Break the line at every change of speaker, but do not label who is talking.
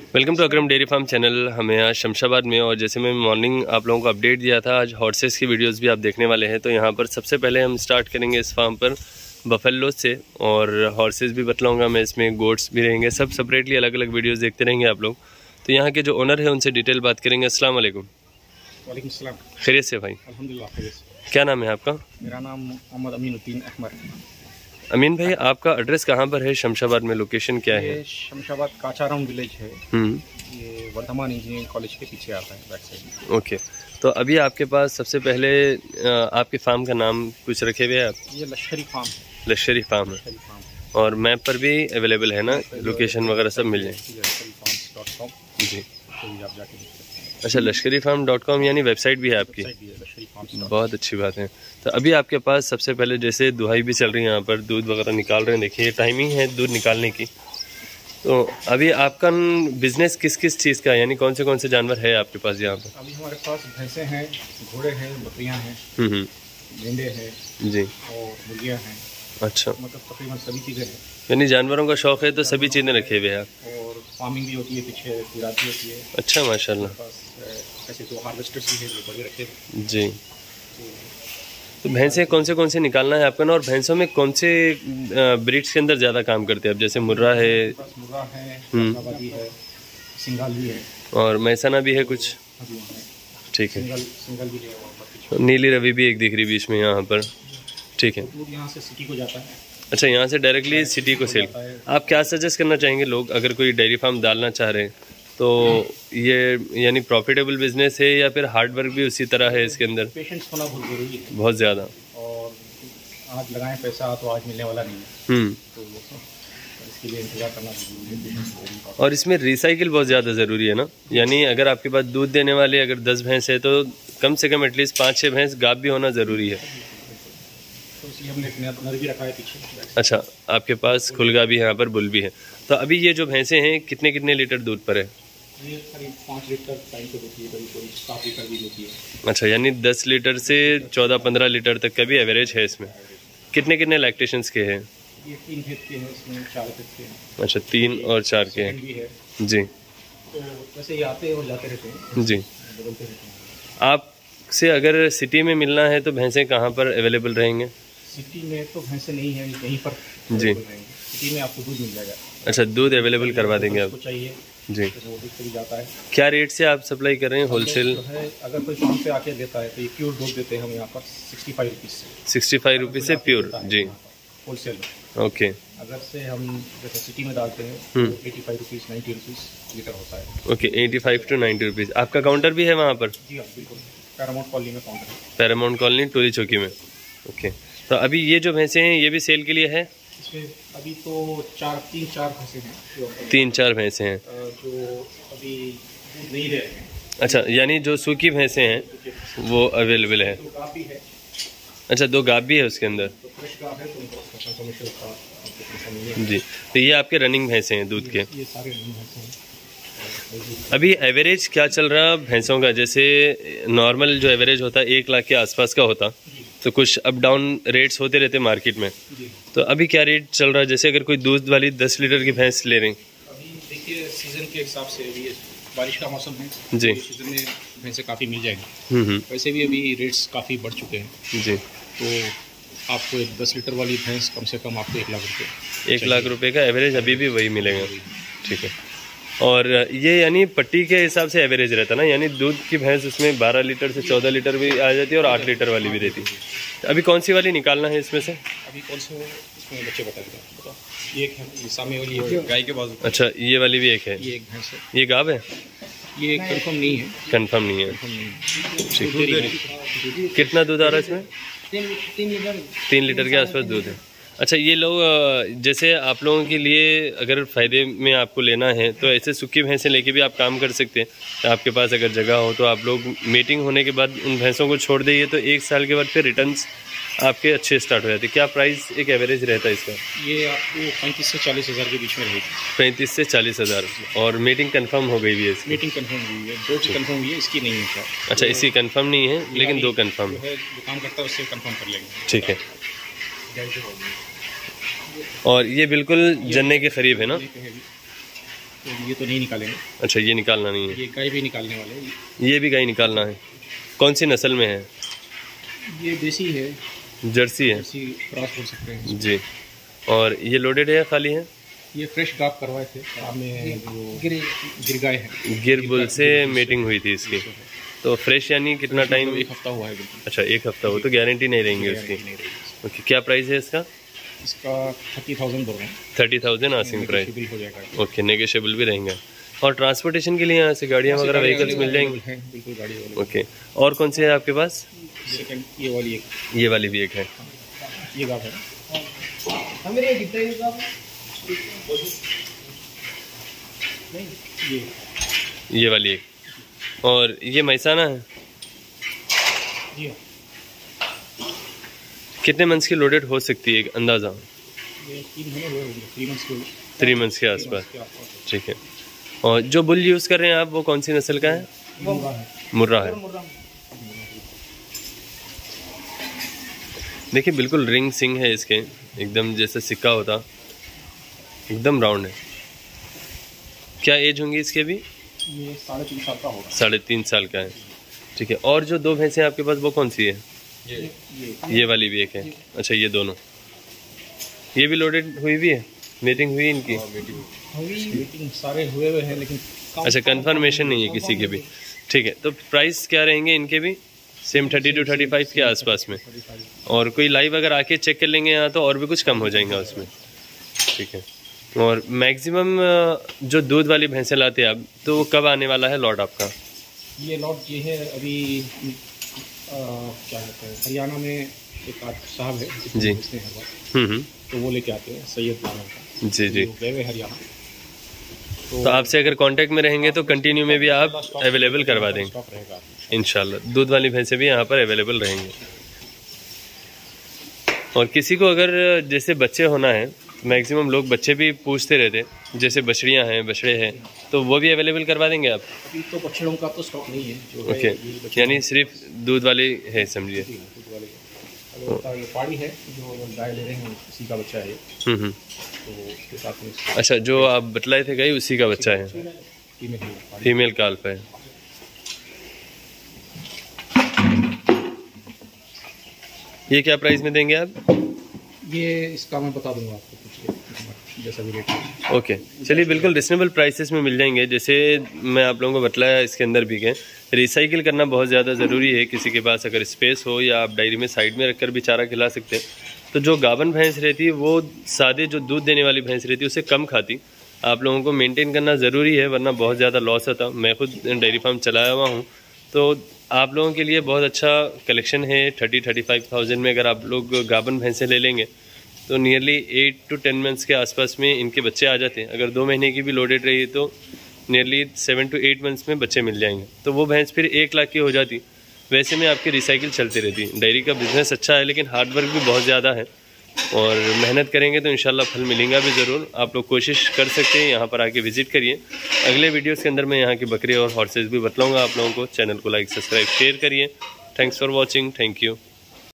Welcome to Akram dairy farm channel. हमें आज शमशाबाद में, और जैसे मैं मॉर्निंग आप लोगों को अपडेट दिया था, आज हॉर्सेस की वीडियोस भी आप देखने वाले हैं। तो यहाँ पर सबसे पहले हम स्टार्ट करेंगे इस फार्म पर बफेलो से, और हॉर्सेस भी बतलाऊंगा मैं, इसमें गोट्स भी रहेंगे, सब सेपरेटली अलग अलग वीडियोस देखते रहेंगे आप लोग। तो यहाँ के जो ओनर है उनसे डिटेल बात करेंगे। अस्सलाम वालेकुम।
वालेकुम सलाम।
खैरियत से भाई?
अल्हम्दुलिल्लाह खैरियत से।
क्या नाम है आपका?
मेरा नाम मोहम्मद अमीनुद्दीन अहमद।
अमीन भाई, आपका एड्रेस कहाँ पर है शमशाबाद में? लोकेशन क्या है?
ये शमशाबाद काचाराम विलेज है। ये वर्धमान इंजीनियरिंग कॉलेज के पीछे आता है, बैक साइड।
ओके, तो अभी आपके पास सबसे पहले आपके फार्म का नाम कुछ रखे हुए हैं आप?
ये लश्करी फार्म है।
लश्करी फार्म है, और मैप पर भी अवेलेबल है ना, लोकेशन वगैरह सब मिल जाए जी।
आप जाके
अच्छा, लश्करीफार्म.com यानी वेबसाइट भी है आपकी? बहुत अच्छी बात है। तो अभी आपके पास सबसे पहले जैसे दुहाई भी चल रही है, यहाँ पर दूध वगैरह निकाल रहे हैं, देखिए टाइमिंग है दूध निकालने की। तो अभी आपका बिजनेस किस किस चीज़ का है, यानी कौन से जानवर है आपके पास यहाँ पर?
अभी हमारे पास भैंसे हैं, घोड़े हैं, बकरियाँ हैं, गेंडे हैं जी, और मुर्गियाँ हैं। अच्छा, मतलब तकरीबन सभी चीज़ें हैं।
यानी जानवरों का शौक है तो सभी चीज़ें रखे हुए हैं आप?
और फार्मिंग भी होती है, पीछे तिराती होती है। अच्छा,
माशाल्लाह।
ऐसे तो हार्वेस्टर्स भी है, बड़े रखे
जी। तो भैंसे कौन से निकालना है आपका ना, और भैंसों में कौन से ब्रीड्स के अंदर ज़्यादा काम करते हैं आप? जैसे मुर्रा है,
सिंगाली है,
और मैसाना भी है कुछ, ठीक है। नीली रवि भी एक दिख रही बीच में यहाँ पर, ठीक है।
यहाँ से सिटी को जाता है।
अच्छा, यहाँ से डायरेक्टली सिटी को सेल। आप क्या सजेस्ट करना चाहेंगे लोग अगर कोई डेयरी फार्म डालना चाह रहे हैं तो? ये यानी प्रॉफिटेबल बिजनेस है या फिर हार्ड वर्क भी उसी तरह है इसके अंदर?
पेशेंस होना बहुत जरूरी है,
बहुत ज़्यादा।
और आज लगाएं पैसा तो आज मिलने वाला नहीं है, तो इसके लिए इंतजार करना जरूरी है।
और इसमें रिसाइकिल बहुत ज़्यादा ज़रूरी है ना, यानी अगर आपके पास दूध देने वाले अगर 10 भैंस है तो कम से कम एटलीस्ट 5-6 भैंस गाब भी होना ज़रूरी है।
तो इसलिए हमने नर भी रखा है पीछे।
अच्छा, आपके पास खुलगा भी है, यहाँ पर बुल भी है। तो अभी ये जो भैंसे हैं कितने लीटर दूध पर है?
ये करीब 5 लीटर टाइम पे होती है, करीब 7 लीटर भी होती है।
अच्छा, यानी 10 लीटर से 14-15 लीटर तक का भी एवरेज है इसमें। कितने लैक्टेशंस के हैं?
ये 3 फेज के हैं, इसमें 4 फेज के हैं।
अच्छा, 3 और 4 के हैं जी।
तो वैसे ये आते और जाते रहते हैं
जी।
बदलते रहते हैं।
आपसे अगर सिटी में मिलना है तो भैंसें कहाँ पर अवेलेबल रहेंगे?
सिटी में तो भैंसें नहीं है, कहीं पर
जी।
सिटी में आपको दूध मिल जाएगा।
अच्छा, दूध अवेलेबल करवा देंगे आप?
चाहिए
जी।
तो वो दूध जाता है।
क्या रेट से आप सप्लाई कर रहे हैं होलसेल?
अगर कोई फार्म पे आके लेता है तो ये प्योर दूध देते हैं हम यहाँ पर 65 रुपीज़ से।
65 रुपीज़ से प्योर जी,
होलसेल।
ओके।
अगर से हम जैसे सिटी में डालते हैं तो 85 रुपीज़ 90 रुपीज़ लीटर होता है।
Okay, 85 to 90 rupees. आपका काउंटर भी है वहाँ पर?
जी हाँ, बिल्कुल। पैरामाउंट कॉलोनी में काउंटर है।
पैरामाउंट कॉलोनी टोली चौकी में, ओके। तो अभी ये जो भैंसे हैं ये भी सेल के लिए है?
इसमें अभी तो 3-4 भैंसे हैं।
3-4 भैंसे हैं
जो अभी दूध नहीं दे रहे हैं।
अच्छा, यानी जो सूखी भैंसे हैं वो अवेलेबल है?
2 गाभ भी है।
अच्छा, 2 गाभ भी है उसके अंदर?
तो फ्रेश गाभ है तो उनको
जी। तो ये आपके रनिंग भैंसे हैं दूध के?
ये सारे रनिंग भैंसे हैं।
अभी एवरेज क्या चल रहा है भैंसों का? जैसे नॉर्मल जो एवरेज होता है 1 लाख के आसपास का होता, तो कुछ अप डाउन रेट्स होते रहते मार्केट में, तो अभी क्या रेट चल रहा है? जैसे अगर कोई दूध वाली 10 लीटर की भैंस ले रही?
अभी देखिए सीजन के हिसाब से, अभी बारिश का मौसम है
जी,
सीजन में भैंसें काफ़ी मिल जाएंगी। वैसे भी अभी रेट्स काफ़ी बढ़ चुके हैं जी। तो आपको 10 लीटर वाली भैंस कम से कम आपको 1 लाख रुपये,
1 लाख रुपये का एवरेज अभी भी वही मिलेगा, ठीक है। और ये यानी पट्टी के हिसाब से एवरेज रहता ना, यानी दूध की भैंस उसमें 12 लीटर से 14 लीटर भी आ जाती है और 8 लीटर वाली भी रहती है। अभी कौन सी वाली निकालना है इसमें से?
अभी कौन से इसमें बच्चे बता दें? ये एक है, ये सामने वाली है गाय के बाजू।
अच्छा, ये वाली भी एक है?
ये एक भैंस है।
ये गाभ है?
ये कंफर्म नहीं है।
कंफर्म नहीं है, ठीक। कितना दूध आ रहा है इसमें? 3 लीटर के आसपास दूध है। अच्छा, ये लोग जैसे आप लोगों के लिए अगर फ़ायदे में आपको लेना है तो ऐसे सूखी भैंसें लेके भी आप काम कर सकते हैं। आपके पास अगर जगह हो तो आप लोग मीटिंग होने के बाद उन भैंसों को छोड़ देंगे तो 1 साल के बाद फिर रिटर्न्स आपके अच्छे स्टार्ट हो जाते हैं। क्या प्राइस एक एवरेज रहता है इसका?
ये आपको 35 से 40 हज़ार के बीच में रहेगी।
35 से 40 हज़ार। और मीटिंग कंफर्म हो गई है इसकी?
मीटिंग कंफर्म हुई है, 2 की कंफर्म हुई है, इसकी नहीं है।
अच्छा, इसकी कंफर्म नहीं है लेकिन 2 कंफर्म
है। जो काम करता है उससे कंफर्म कर लेंगे,
ठीक है। और ये बिल्कुल जन्ने के करीब है ना?
तो ये तो नहीं निकालेंगे।
अच्छा, ये निकालना नहीं है।
ये गाय भी निकालने वाले हैं।
ये भी गाय निकालना है। कौन सी नस्ल में है?
ये देसी है,
जर्सी है,
जर्सी क्रॉस बोल सकते हैं
जी। और ये लोडेड है या खाली है?
ये फ्रेश गाप करवाए थे में, जो गिर गाय है,
गिर बुल से मीटिंग हुई थी इसकी। तो फ्रेश यानी कितना टाइम?
1 हफ्ता हुआ है।
अच्छा, 1 हफ्ता हो तो गारंटी नहीं रहेंगी उसकी। ओके, क्या प्राइस है इसका?
इसका 30,000 बोल रहे हैं।
30,000 आस्किंग प्राइस।
हो जाएगा।
ओके, नेगोशिएबल भी रहेंगे। और ट्रांसपोर्टेशन के लिए यहाँ से गाड़ियाँ वगैरह व्हीकल्स मिल जाएंगी?
बिल्कुल, गाड़ी।
ओके, और कौन सी है आपके पास?
सेकंड ये वाली एक,
ये वाली भी एक है।
ये गाप है।
ये वाली एक, और ये मैसाना है।
जी,
कितने मंथ्स की लोडेड हो सकती है एक अंदाज़ा?
ये 3 महीने हुए होंगे,
3 मंथ्स के आसपास। ठीक है। और जो बुल यूज़ कर रहे हैं आप, वो कौन सी नस्ल का है? मुर्रा है। देखिए, बिल्कुल रिंग सिंग है इसके, एकदम जैसे सिक्का होता, एकदम राउंड है। क्या एज होंगी इसके भी?
ये 3.5 साल का होगा।
3.5 साल का है। ठीक है। और जो 2 भैंसें आपके पास, वो कौन सी है? ये वाली भी एक है। अच्छा, ये दोनों, ये भी लोडेड हुई भी है? मीटिंग हुई इनकी?
मीटिंग सारे हुए हैं, लेकिन
अच्छा, कंफर्मेशन नहीं है किसी के भी। ठीक है। तो प्राइस क्या रहेंगे इनके भी? सेम 30 to 35 के आसपास में। और कोई लाइव अगर आके चेक कर लेंगे यहाँ, तो और भी कुछ कम हो जाएगा उसमें। ठीक है। और मैक्सिमम जो दूध वाली भैंसें लाते हैं आप, तो वो कब आने वाला है लॉट आपका?
ये लॉट ये है अभी क्या कहते हैं, हरियाणा में एक साहब है
जी,
तो वो लेके आते हैं, सैयद नाम का।
जी जी,
गए हुए हरियाणा।
तो आपसे अगर कांटेक्ट में रहेंगे तो कंटिन्यू में भी आप अवेलेबल करवा देंगे इंशाल्लाह। दूध वाली भैंसें भी यहाँ पर अवेलेबल रहेंगे। और किसी को अगर जैसे बच्चे होना है, मैक्सिमम लोग बच्चे भी पूछते रहते, जैसे बछड़ियाँ हैं, बछड़े हैं, तो वो भी अवेलेबल करवा देंगे आप?
अभी तो बछड़ों का तो स्टॉक नहीं है।
ओके, यानी सिर्फ दूध वाले है समझिए।
ये पाड़ी है जो गाय ले रहे हैं, उसी का बच्चा है। तो उसके साथ में,
अच्छा, जो आप बतलाए थे गाय, उसी का बच्चा है, फीमेल काल्फ है। ये क्या प्राइस में देंगे आप?
ये इसका मैं बता दूंगा आपको, जैसा भी रेट है।
ओके, चलिए, बिल्कुल रिजनेबल प्राइसेस में मिल जाएंगे। जैसे मैं आप लोगों को बतलाया, इसके अंदर भी के रिसाइकिल करना बहुत ज़्यादा ज़रूरी है। किसी के पास अगर स्पेस हो, या आप डायरी में साइड में रखकर भी चारा खिला सकते हैं। तो जो गाभन भैंस रहती है, वो सादे जो दूध देने वाली भैंस रहती है, उससे कम खाती। आप लोगों को मेनटेन करना ज़रूरी है, वरना बहुत ज़्यादा लॉस होता। मैं खुद डेयरी फार्म चलाया हुआ हूँ, तो आप लोगों के लिए बहुत अच्छा कलेक्शन है। 30-35,000 में अगर आप लोग गाभन भैंसें ले लेंगे, तो नियरली 8 to 10 मंथ्स के आसपास में इनके बच्चे आ जाते हैं। अगर 2 महीने की भी लोडेड रही है, तो नियरली 7 to 8 मंथ्स में बच्चे मिल जाएंगे। तो वो भैंस फिर 1 लाख की हो जाती। वैसे में आपकी रिसाइकिल चलती रहती है। डेयरी का बिजनेस अच्छा है, लेकिन हार्डवर्क भी बहुत ज़्यादा है, और मेहनत करेंगे तो इंशाल्लाह फल मिलेगा भी ज़रूर। आप लोग कोशिश कर सकते हैं, यहाँ पर आके विजिट करिए। अगले वीडियोज़ के अंदर मैं यहाँ की बकरी और हॉर्सेस भी बतलाऊँगा आप लोगों को। चैनल को लाइक, सब्सक्राइब, शेयर करिए। Thanks for watching. Thank you.